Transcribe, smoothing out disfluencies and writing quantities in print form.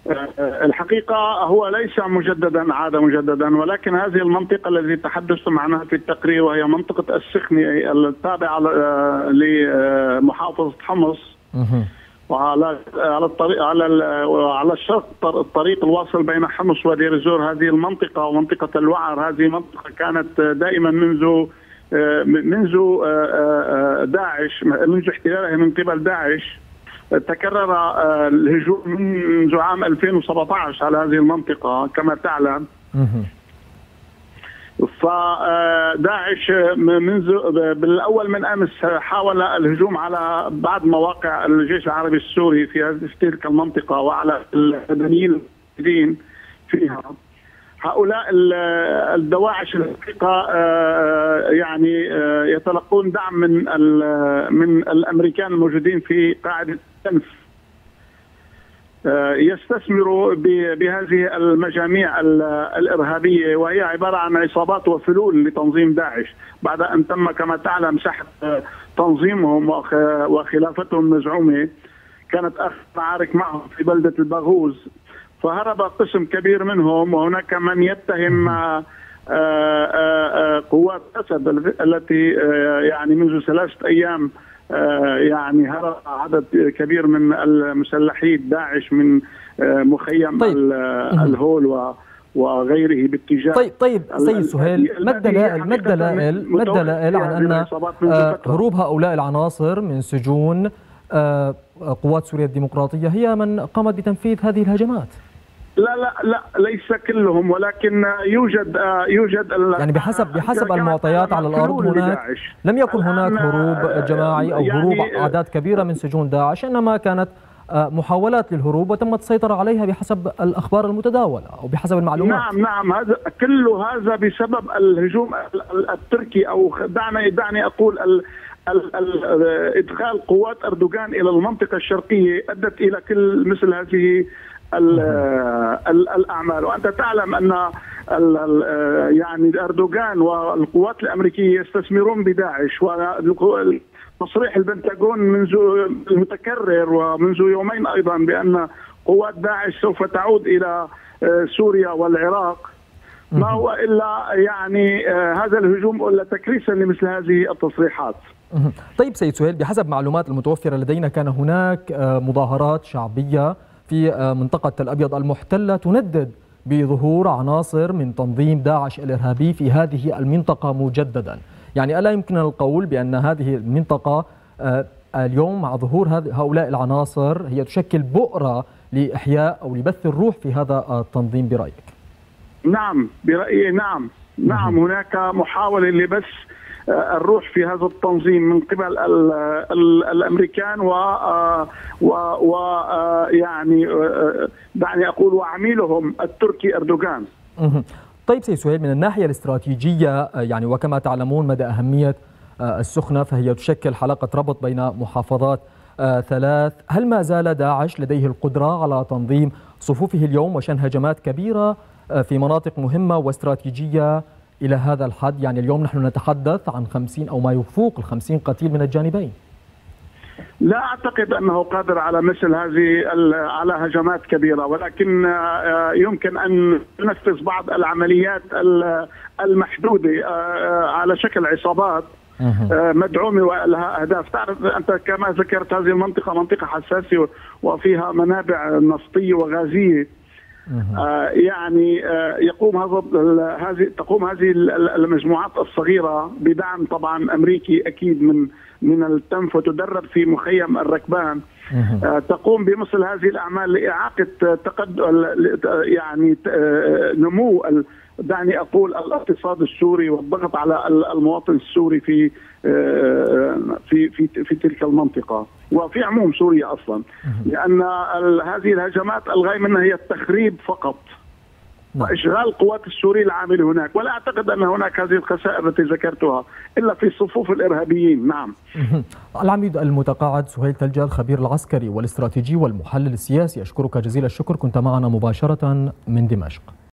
الحقيقة هو ليس مجددا، عاد مجددا، ولكن هذه المنطقة التي تحدثت عنها في التقرير وهي منطقة السخني التابعة لمحافظة حمص، وعلى الطريق على الشرق الطريق الواصل بين حمص ودير الزور. هذه المنطقة ومنطقة الوعر هذه منطقة كانت دائما منذ داعش، منذ احتلالها من قبل داعش تكرر الهجوم منذ عام 2017 على هذه المنطقة كما تعلم. فداعش بالأول من أمس حاول الهجوم على بعض مواقع الجيش العربي السوري في تلك المنطقة وعلى المدنيين الموجودين فيها. هؤلاء الدواعش الحقيقة يعني يتلقون دعم من الأمريكان الموجودين في قاعدة تنف، يستثمروا بهذه المجاميع الإرهابية، وهي عبارة عن عصابات وفلول لتنظيم داعش بعد أن تم كما تعلم سحب تنظيمهم وخلافتهم المزعومة. كانت آخر معارك معهم في بلدة الباغوز، فهرب قسم كبير منهم، وهناك من يتهم قوات أسد التي يعني منذ 3 أيام يعني هرب عدد كبير من المسلحي داعش من مخيم الهول وغيره باتجاه. طيب سيد سهيل، ما الدلائل عن أن هروب هؤلاء العناصر من سجون قوات سوريا الديمقراطية هي من قامت بتنفيذ هذه الهجمات؟ لا ليس كلهم، ولكن يوجد يعني بحسب المعطيات على الأرض هناك لم يكن هناك هروب جماعي أو هروب أعداد كبيرة من سجون داعش، إنما كانت محاولات للهروب وتم السيطرة عليها بحسب الأخبار المتداولة أو بحسب المعلومات. نعم كل هذا بسبب الهجوم التركي، أو دعني أقول إدخال قوات أردوغان إلى المنطقة الشرقية أدت إلى كل مثل هذه الأعمال. وأنت تعلم أن يعني أردوغان والقوات الأمريكية يستثمرون بداعش، وتصريح البنتاغون منذ المتكرر ومنذ يومين أيضا بأن قوات داعش سوف تعود إلى سوريا والعراق ما هو إلا يعني هذا الهجوم إلا تكريسا لمثل هذه التصريحات. طيب سيد سهيل، بحسب معلومات المتوفرة لدينا كان هناك مظاهرات شعبية في منطقة الأبيض المحتلة تندد بظهور عناصر من تنظيم داعش الإرهابي في هذه المنطقة مجددا، يعني ألا يمكن القول بأن هذه المنطقة اليوم مع ظهور هؤلاء العناصر هي تشكل بؤرة لإحياء أو لبث الروح في هذا التنظيم برأيك؟ نعم برأيي نعم هناك محاولة لبث الروح في هذا التنظيم من قبل الامريكان و يعني دعني اقول وعميلهم التركي اردوغان. طيب سيد سهيل، من الناحيه الاستراتيجيه يعني وكما تعلمون مدى اهميه السخنه، فهي تشكل حلقه ربط بين محافظات 3، هل ما زال داعش لديه القدره على تنظيم صفوفه اليوم وشن هجمات كبيره في مناطق مهمه واستراتيجيه إلى هذا الحد؟ يعني اليوم نحن نتحدث عن 50 أو ما يفوق 50 قتيل من الجانبين. لا أعتقد أنه قادر على مثل هذه على هجمات كبيرة، ولكن يمكن أن ينفذ بعض العمليات المحدودة على شكل عصابات مدعومة ولها أهداف. تعرف أنت كما ذكرت هذه المنطقة منطقة حساسة وفيها منابع نفطية وغازية، يعني تقوم هذه المجموعات الصغيرة بدعم طبعا أمريكي أكيد من التنف، وتدرب في مخيم الركبان، تقوم بمثل هذه الأعمال لإعاقة يعني نمو دعني أقول الاقتصاد السوري والضغط على المواطن السوري في تلك المنطقة وفي عموم سوريا أصلا، لأن هذه الهجمات الغاية منها هي التخريب فقط وإشغال القوات السورية العاملة هناك، ولا أعتقد أن هناك هذه الخسائر التي ذكرتها إلا في صفوف الإرهابيين. نعم. العميد المتقاعد سهيل تلجة، الخبير العسكري والاستراتيجي والمحلل السياسي، أشكرك جزيل الشكر، كنت معنا مباشرة من دمشق.